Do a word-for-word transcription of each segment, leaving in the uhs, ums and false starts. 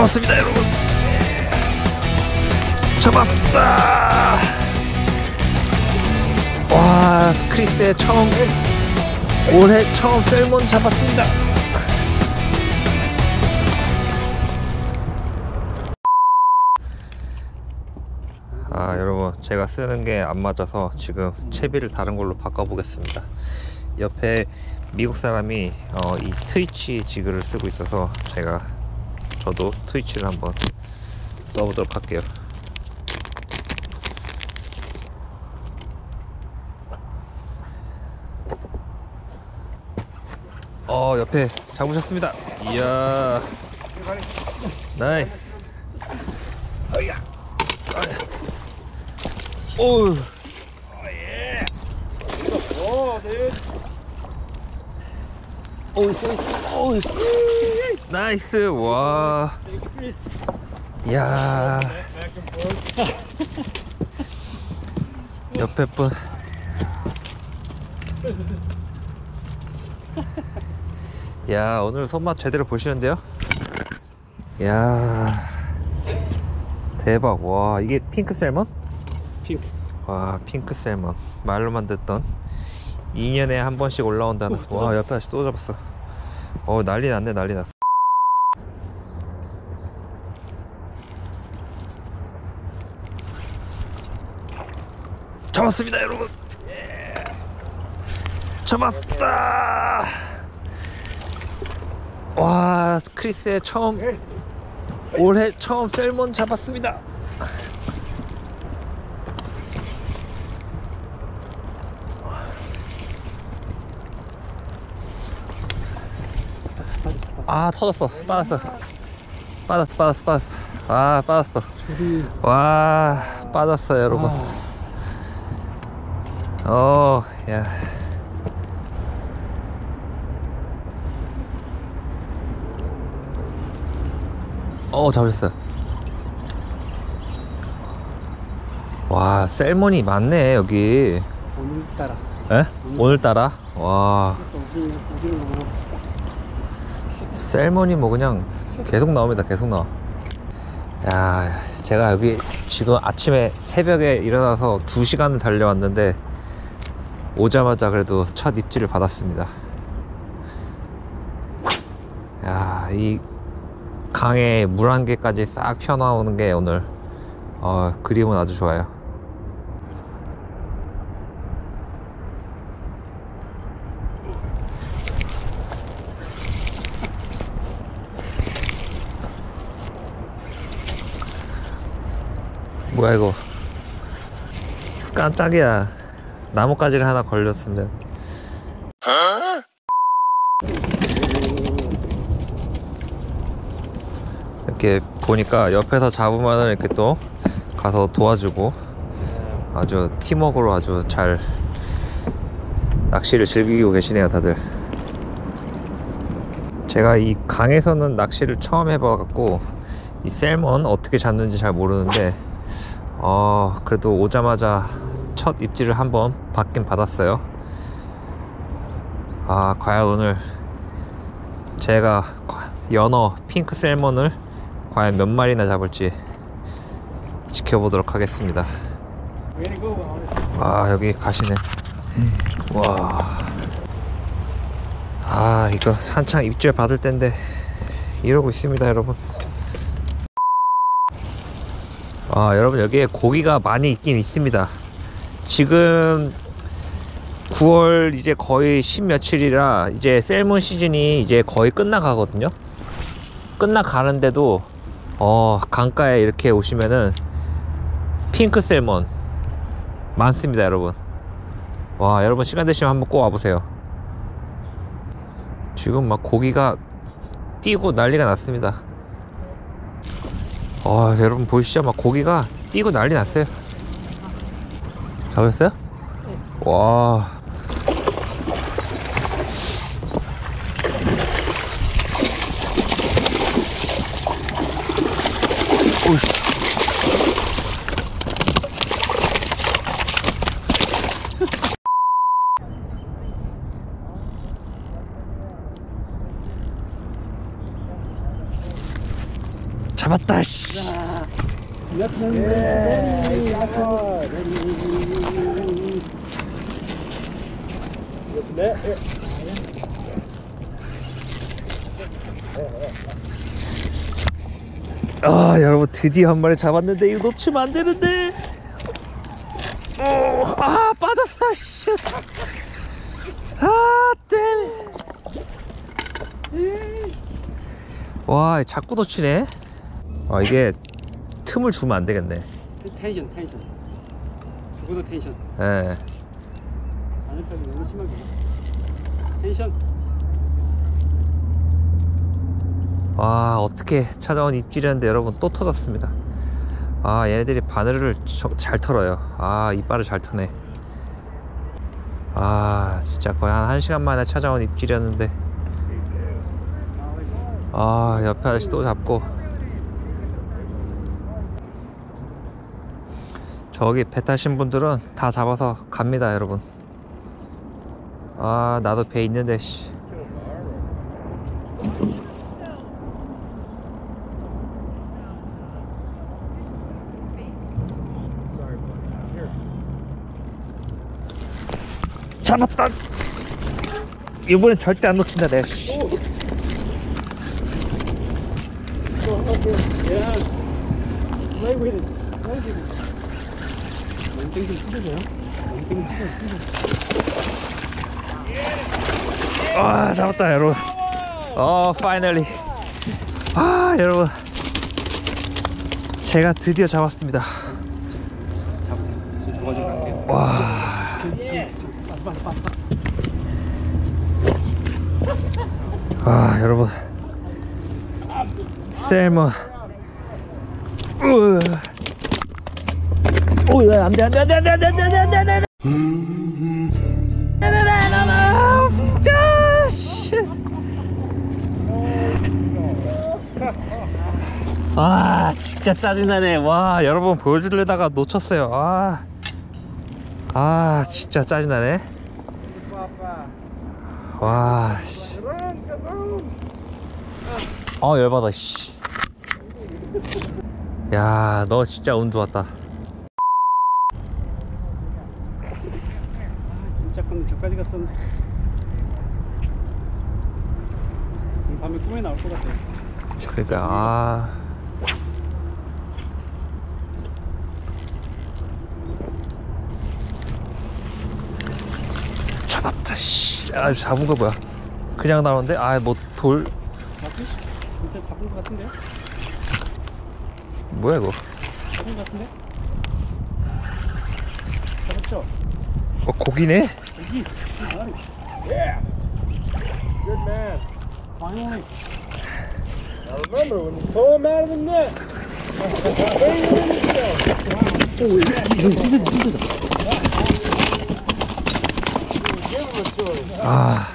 잡았습니다 여러분. 잡았다. 와, 크리스의 처음, 올해 처음 셀몬 잡았습니다. 아 여러분, 제가 쓰는 게 안 맞아서 지금 채비를 다른 걸로 바꿔 보겠습니다. 옆에 미국 사람이 어, 이 트위치 지그를 쓰고 있어서 제가 저도 트위치를 한번 써보도록 할게요. 어, 옆에 잡으셨습니다. 이야, 나이스. 오우. 오우, 나이스. 와, 이야, 옆에 분. 야, 오늘 손맛 제대로 보시는데요? 야, 대박. 와, 이게 핑크 셀몬? 핑크. 와, 핑크 셀몬. 말로만 듣던 이 년에 한 번씩 올라온다는. 와, 옆에 다시 또 잡았어. 어, 난리 났네, 난리 났어. 잡았습니다 여러분. 잡았다. 와, 크리스의 처음, 올해 처음 셀몬 잡았습니다. 아, 터졌어. 빠졌어. 빠졌어, 빠졌어, 빠졌어. 아, 빠졌어. 와, 빠졌어, 여러분. 어, 야. 어, 잡으셨어요. 와, 셀몬이 많네, 여기. 오늘따라. 에? 오늘따라? 와. 셀몬이 뭐 그냥 계속 나옵니다. 계속 나와. 야, 제가 여기 지금 아침에 새벽에 일어나서 두 시간을 달려왔는데 오자마자 그래도 첫 입질을 받았습니다. 야, 이 강에 물 한 개까지 싹 펴나오는 게 오늘 어, 그림은 아주 좋아요. 뭐야 이거, 깜짝이야. 나뭇가지를 하나 걸렸습니다. 이렇게 보니까 옆에서 잡으면 이렇게 또 가서 도와주고 아주 팀워크로 아주 잘 낚시를 즐기고 계시네요 다들. 제가 이 강에서는 낚시를 처음 해봐갖고 이 셀몬 어떻게 잡는지 잘 모르는데 어, 그래도 오자마자 첫 입질을 한번 받긴 받았어요. 아, 과연 오늘 제가 연어 핑크 셀몬을 과연 몇 마리나 잡을지 지켜보도록 하겠습니다. 아, 여기 가시네. 와, 아, 이거 한창 입질 받을 텐데 이러고 있습니다 여러분. 아, 여러분, 여기에 고기가 많이 있긴 있습니다. 지금 구월 이제 거의 십 며칠이라 이제 셀몬 시즌이 이제 거의 끝나가거든요. 끝나가는데도 어, 강가에 이렇게 오시면은 핑크 셀몬 많습니다 여러분. 와, 여러분 시간 되시면 한번 꼭 와보세요. 지금 막 고기가 뛰고 난리가 났습니다. 어, 여러분 보이시죠? 막 고기가 뛰고 난리 났어요. 잡았어요? 와, 오이씨. 잡았다. 씨. 아 여러분 드디어 한 마리 잡았는데 이거 놓치면 안 되는데. 오, 아 빠졌어. 씨. 아 땜. 와 자꾸 놓치네. 아 이게 틈을 주면 안 되겠네. 텐션 텐션 죽어도 텐션 예. 안에까지 너무 심하게 텐션. 와 어떻게 찾아온 입질이었는데 여러분 또 터졌습니다. 아 얘네들이 바늘을 저, 잘 털어요. 아 이빨을 잘 터네. 아 진짜 거의 한 1시간 만에 찾아온 입질이었는데 아 옆에 아저씨 또 잡고 저기 배 타신 분들은 다 잡아서 갑니다 여러분. 아 나도 배 있는데 씨. 잡았다. 이번엔 절대 안 놓친다 내가. 야, 아이고 이래. 아이고. 멘탱 좀 찢어져요? 멘탱 좀 찢어져. 아 잡았다 여러분. 어 파이널리. 아 여러분 제가 드디어 잡았습니다. 잡으세요. 저 도와주러 갈게요. 와. 아 여러분 셀몬. 오이 안돼 안돼 안돼 안돼 안돼 안돼 안돼 안돼 아 진짜 짜증나네. 와 여러분 보여주려다가 놓쳤어요. 아, 아 진짜 짜증나네. 와 씨. 어 열받아 씨. 야 너 진짜 운 좋았다. 아, 진짜 건 저까지 갔었는데. 밤에 꿈에 나올 것 같아요. 그러니까 아 잡았다 씨. 아 잡은 거 뭐야? 그냥 나오는데 아 뭐 돌 잡히? 진짜 잡은 것 같은데요? 뭐야 이거? 잡은 것 같은데? 잡았죠? 어 고기네? 여기! 나가리! Yeah! Good man! Finally! Now remember, when you pull him out of the net, 오, 이거 진짜 진짜다. 아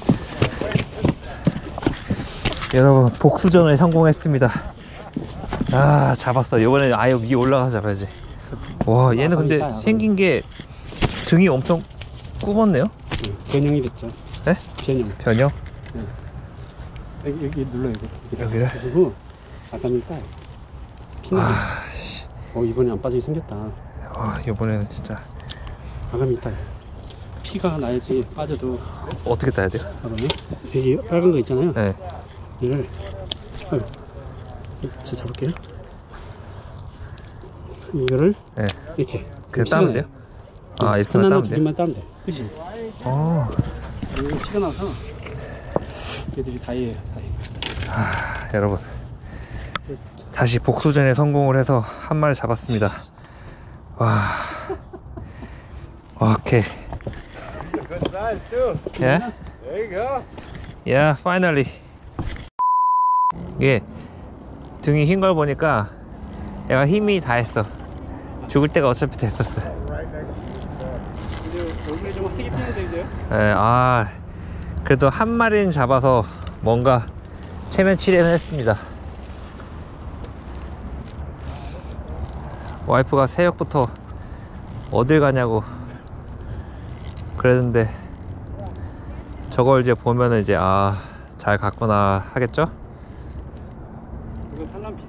여러분 복수전에 성공했습니다. 아 잡았어. 이번에 아예 위에 올라가서 잡아야지. 와 얘는 근데 생긴 게 등이 엄청 굽었네요. 네, 변형이 됐죠. 네? 변형. 변형? 네. 여기, 여기 눌러 이거. 여기를? 그리고 아까는 딱 피나. 아 씨. 어 이번에 안 빠지게 생겼다. 와 이번에는 진짜 아감이 있다. 피가 나야지 빠져도. 어떻게 따야 돼요? 봐봐요. 여기 빨간 거 있잖아요. 네. 얘를 아유, 저 잡을게요. 이거를 네. 이렇게 그냥 따면 돼요? 아 이렇게만 하나나 따면 두 돼요? 개만 따면 돼. 그치? 어. 여기 피가 나서 얘들이 다이에요. 다이. 아, 여러분 다시 복수전에 성공을 해서 한 마리 잡았습니다. 와. 오케이. Good size too. Yeah? There you go. Yeah, finally. 이게 등이 흰 걸 보니까 얘가 힘이 다 했어. 죽을 때가 어차피 됐었어. 이제 얼굴이 좀 색이 튀는데 이제. 예, 아 그래도 한 마리는 잡아서 뭔가 체면 치레는 했습니다. 와이프가 새벽부터 어딜 가냐고 그랬는데 저걸 이제 보면은 이제 아 잘 갔구나 하겠죠? 이거 산란 비싸.